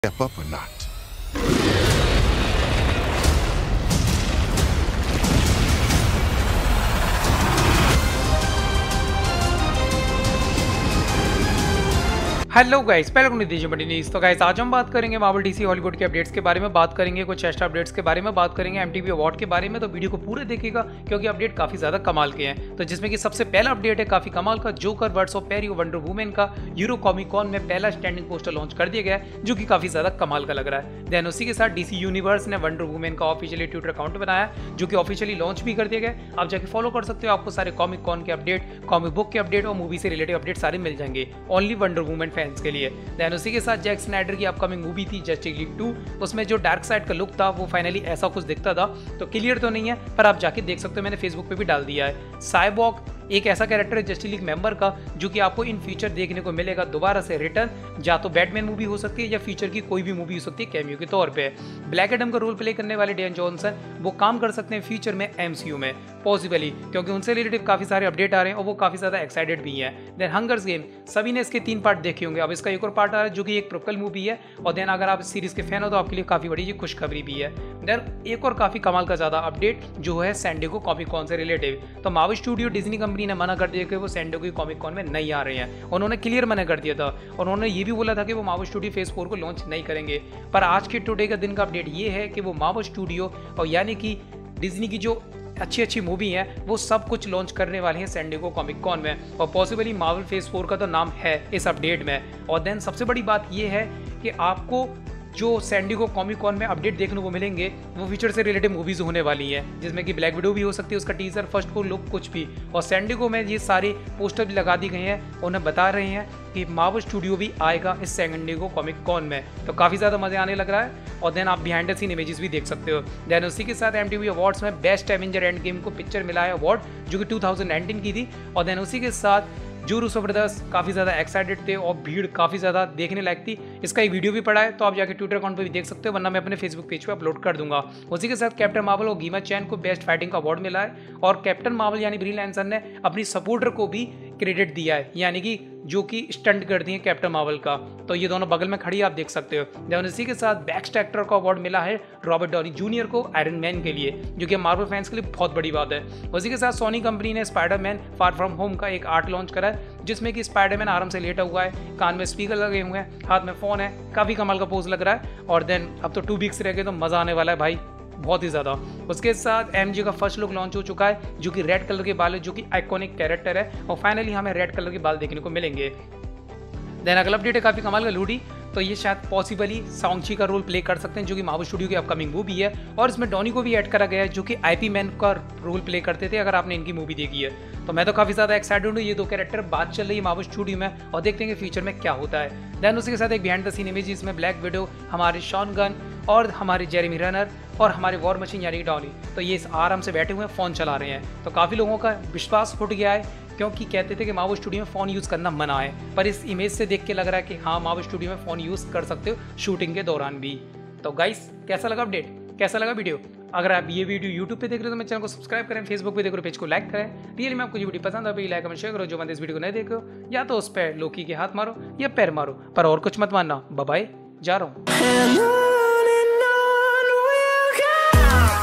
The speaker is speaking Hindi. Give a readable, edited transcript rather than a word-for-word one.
step up or not? Hello guys, welcome to दीजिए बड़ी न्यूज़। तो गाइस आज हम बात करेंगे मार्वल डीसी हॉलीवुड के अपडेट्स के बारे में, बात करेंगे कुछ एक्स्ट्रा अपडेट्स के बारे में, बात करेंगे एमटीवी अवार्ड के बारे में। तो वीडियो को पूरे देखिएगा क्योंकि अपडेट काफी ज्यादा कमाल के हैं। तो जिसमें कि सबसे पहला अपडेट है काफी कमाल का, जोकर वर्ड्स ऑफ पेरियो वंडर वुमेन का यूरो कॉमिक कॉन में पहला स्टैंडिंग पोस्टर लॉन्च कर दिया गया है, जो कि काफी ज्यादा कमाल का लग रहा है। देन उसी के साथ डीसी यूनिवर्स ने वंडर वुमेन का ऑफिशियली ट्विटर अकाउंट बनाया, जो कि ऑफिशियली लॉन्च भी कर दिया गया। आप जाके फॉलो कर सकते हो, आपको सारे कॉमिक कॉन के अपडेट, कॉमिक बुक के अपडेट और मूवी से रिलेटेड अपडेट सारे मिल जाएंगे ओनली वंडर वुमेन फैंस के लिए। देन उसी के साथ जैक स्नाइडर की अपकमिंग मूवी थी जस्टिस लीग 2, उसमें जो डार्क साइड का लुक था वो फाइनली ऐसा कुछ दिखता था। तो क्लियर तो नहीं है पर आप जाके देख सकते हो, मैंने फेसबुक पे भी डाल दिया है। साइबॉर्ग एक ऐसा कैरेक्टर है जस्टिस लीग मेंबर का जो कि आपको इन फ्यूचर देखने को मिलेगा दोबारा से रिटर्न, या तो बैटमैन मूवी हो सकती है या फ्यूचर की कोई भी मूवी हो सकती है कैमियो के तौर पे। ब्लैक एडम का रोल प्ले करने वाले डेन जॉनसन वो काम कर सकते हैं फ्यूचर में एमसीयू में पॉसिबली, क्योंकि उनसे रिलेटेड काफी सारे अपडेट आ रहे हैं और वो काफी ज्यादा एक्साइटेड भी हैं। देन हंगर्स गेम सभी ने इसके 3 पार्ट देखे होंगे, अब इसका एक और पार्ट आ रहा है जो कि एक प्रोकल मूवी है। और देन अगर आप इस सीरीज के फैन हो तो आपके लिए काफी बड़ी ये खुशखबरी भी है। देन एक और काफी कमाल का ज्यादा अपडेट जो है सैन डिएगो कॉमिक कॉन से रिलेटेड। तो मार्वल स्टूडियो डिज्नी कंपनी ने मना कर दिया कि वो सैन डिएगो की कॉमिक कॉन में नहीं आ रहे हैं। उन्होंने क्लियर मना कर दिया था और उन्होंने ये भी बोला था कि वो मार्वल स्टूडियो फेज 4 को लॉन्च नहीं करेंगे। पर आज के टुडे का दिन का अपडेट ये है कि वो मार्वल स्टूडियो और यानी कि डिज्नी की जो अच्छी मूवी है वो सब कुछ लॉन्च करने वाले हैं सैन डिएगो कॉमिक कॉन में, और पॉसिबली मार्वल फेज 4 का तो नाम है इस अपडेट में। और देन सबसे बड़ी बात ये है कि आपको जो सैन डिएगो कॉमिक कॉन में अपडेट देखने को मिलेंगे वो फ्यूचर से रिलेटेड मूवीज होने वाली हैं, जिसमें कि ब्लैक विडो भी हो सकती है, उसका टीजर, फर्स्ट को लुक कुछ भी। और सैन डिएगो में ये सारे पोस्टर भी लगा दी गए हैं, उन्हें बता रहे हैं कि मार्वल स्टूडियो भी आएगा इस सैन डिएगो कॉमिक कॉन में। तो काफ़ी ज़्यादा मजे आने लग रहा है। और देन आप बिहाइंड द सीन इमेजेस भी देख सकते हो। देन उसी के साथ एमटीवी अवार्ड्स में बेस्ट एवेंजर एंड गेम को पिक्चर मिला है अवार्ड, जो कि 2019 की थी। और देन उसी के साथ जो रूसो ब्रदर्स काफ़ी ज़्यादा एक्साइटेड थे और भीड़ काफ़ी ज़्यादा देखने लायक थी। इसका एक वीडियो भी पड़ा है, तो आप जाके ट्विटर अकाउंट पे भी देख सकते हो, वरना मैं अपने फेसबुक पेज पे अपलोड कर दूंगा। उसी के साथ कैप्टन मार्वल और गीमा चैन को बेस्ट फाइटिंग का अवार्ड मिला है, और कैप्टन मार्वल यानी ब्री लैंसन ने अपनी सपोर्टर को भी क्रेडिट दिया है, यानी कि जो कि स्टंट करती है कैप्टन मार्वल का। तो ये दोनों बगल में खड़ी आप देख सकते हो। देन इसी के साथ बेस्ट एक्टर का अवार्ड मिला है रॉबर्ट डॉनी जूनियर को आयरन मैन के लिए, जो कि मार्वल फैंस के लिए बहुत बड़ी बात है। उसी के साथ सोनी कंपनी ने स्पाइडरमैन फार फ्रॉम होम का एक आर्ट लॉन्च करा है, जिसमें कि स्पाइडरमैन आराम से लेटा हुआ है, कान में स्पीकर लगे हुए हैं, हाथ में फोन है, काफी कमाल का पोज लग रहा है। और देन अब तो 2 वीक्स रह गए तो मजा आने वाला है भाई, बहुत ही ज़्यादा। उसके साथ एमजे का फर्स्ट लुक लॉन्च हो चुका है, जो कि रेड कलर के बाल है, जो कि आइकॉनिक कैरेक्टर है, और फाइनली हमें रेड कलर के बाल देखने को मिलेंगे। देन अगला अपडेट है काफ़ी कमाल का लूडी। तो ये शायद पॉसिबली सांची का रोल प्ले कर सकते हैं, जो कि मार्वल स्टूडियो की अपकमिंग मूवी है, और इसमें डॉनी को भी ऐड करा गया है, जो कि आईपी मैन का रोल प्ले करते थे अगर आपने इनकी मूवी देखी है। तो मैं तो काफ़ी ज़्यादा एक्साइटेड हूँ, ये 2 कैरेक्टर बात चल रही है मार्वल स्टूडियो में, और देखते हैं कि फ्यूचर में क्या होता है। देन उसी के साथ एक बिहाइंड द सीन इमेज, इसमें ब्लैक विडो, हमारे शॉन गन और हमारे जेरेमी रनर और हमारे वॉर मशीन यानी डॉनी, तो ये आराम से बैठे हुए फ़ोन चला रहे हैं। तो काफ़ी लोगों का विश्वास उठ गया है, क्योंकि कहते थे कि मार्वल स्टूडियो में फ़ोन यूज़ करना मना है, पर इस इमेज से देख के लग रहा है कि हाँ मार्वल स्टूडियो में फ़ोन यूज़ कर सकते हो शूटिंग के दौरान भी। तो गाइस कैसा लगा अपडेट, कैसा लगा वीडियो? अगर आप ये वीडियो यूट्यूब पे देख रहे हो तो मेरे चैनल को सब्सक्राइब करें, फेसबुक पे देख रहे हो पेज को लाइक करें। रियली में आपको ये वीडियो पसंद है लाइक कमेंट शेयर करो। जो बंदे इस वीडियो को नहीं देख रहे हो या तो उस पर लोकी के हाथ मारो या पैर मारो, पर और कुछ मत मानना। बाय बाय, जा रहा हूँ।